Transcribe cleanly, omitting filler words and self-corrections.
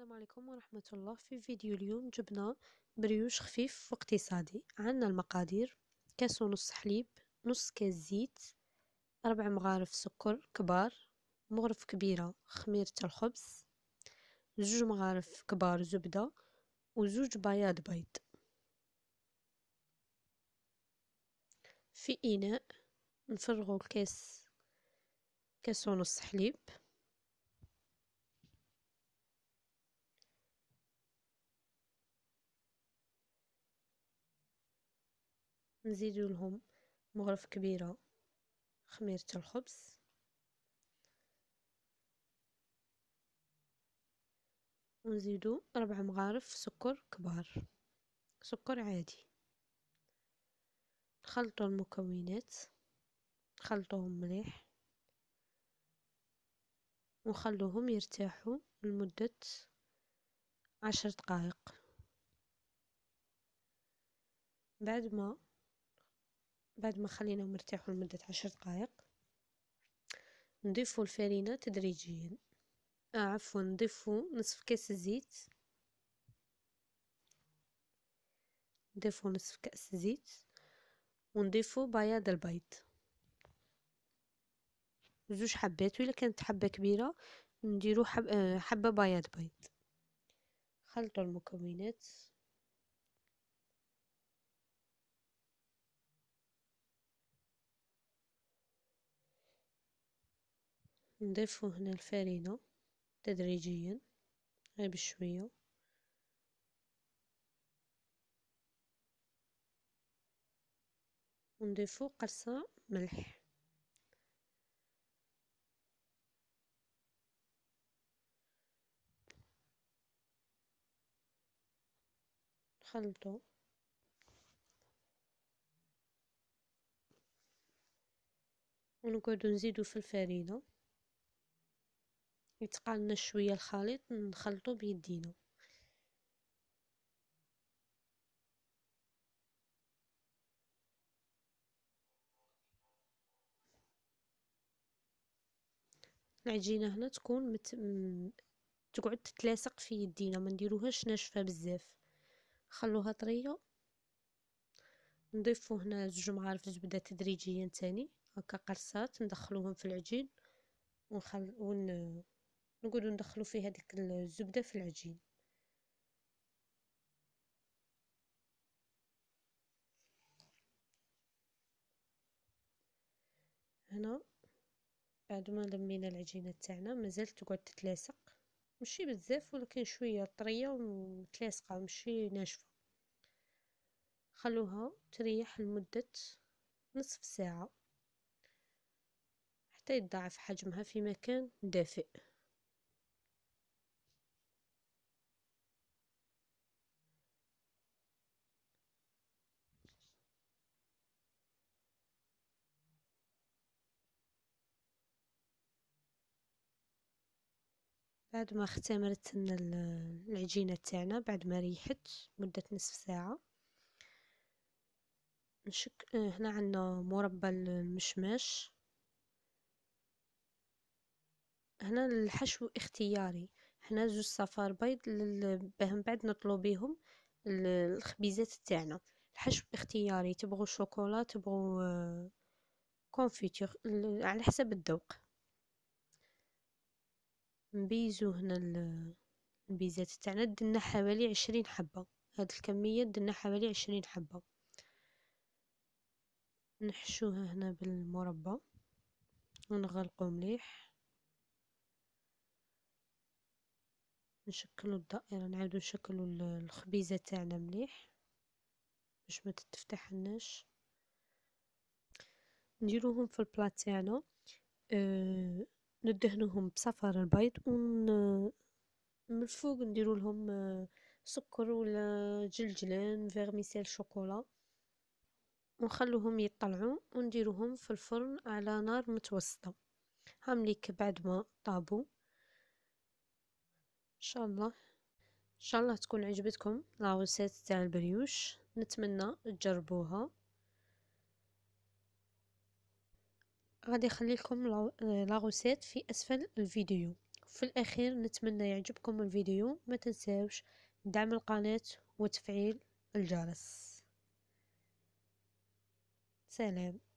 السلام عليكم ورحمة الله. في فيديو اليوم جبنا بريوش خفيف واقتصادي. عندنا المقادير: كاس ونص حليب، نص كاس زيت، 4 مغارف سكر كبار، مغرف كبيرة خميرة الخبز، 2 مغارف كبار زبدة، وزوج بياض بيض. في إناء نفرغو كاس ونص حليب، نزيدو لهم مغرف كبيرة خميرة الخبز، ونزيدو 4 مغارف سكر كبار، سكر عادي. نخلطو المكونات، نخلطوهم مليح ونخلوهم يرتاحوا لمدة 10 دقائق. بعد ما خليناهم يرتاحوا لمدة 10 دقائق، نضيفوا الفرينة تدريجيا. نضيفوا نصف كاس الزيت، ونضيفوا بياض البيض 2 حبات، وإلا كانت حبة كبيرة نديرو حبة بياض بيض. خلطوا المكونات، نضيفوا هنا الفرينة تدريجيا غير بشوية، ونضيفوا قرصة ملح. نخلطو ونقعدو نزيدو في الفرينة. يتقالنا شوية الخليط نخلطو بيدينا. العجينة هنا تكون تقعد تتلاصق في يدينا، ما نديروهاش ناشفة بزاف، خلوها طرية. نضيفو هنا 2 مغارف زبدة تدريجيا تاني، هكا قرصات ندخلوهم في العجين نقعدو ندخلو فيه هذيك الزبدة في العجين. هنا بعد ما لمينا العجينة تاعنا مازال تقعد تتلاصق، ماشي بزاف ولكن شوية طرية ومتلاصقة ماشي ناشفة. خلوها تريح لمدة نصف ساعة حتى يتضاعف حجمها في مكان دافئ. بعد ما اختمرت لنا العجينة تاعنا، بعد ما ريحت مدة نصف ساعة، هنا عندنا مربى المشماش. هنا الحشو اختياري، هنا 2 صفار بيض باه من بعد نطلو بيهم الخبيزات تاعنا. الحشو اختياري، تبغوا شوكولا، تبغوا كونفيتور، على حسب الذوق. نبيزو هنا البيزات تاعنا، درنا حوالي 20 حبة. هاد الكمية درنا حوالي 20 حبة. نحشوها هنا بالمربى ونغلقو مليح، نشكلو الدائرة، نعاودو نشكلو الخبيزة تاعنا مليح باش ما تتفتحلناش. نديروهم في البلاط تاعنا، ندهنوهم بصفار البيض، من الفوق نديرو لهم سكر ولا جلجلان فيرميسيل شوكولا، ونخلوهم يطلعوا ونديروهم في الفرن على نار متوسطة. هامليك بعد ما طابوا ان شاء الله تكون عجبتكم لاغوسيت تاع البريوش، نتمنى تجربوها. غادي اخلي لكم لاغوسيت في اسفل الفيديو. في الأخير نتمنى يعجبكم الفيديو، ما تنساوش دعم القناة وتفعيل الجرس. سلام.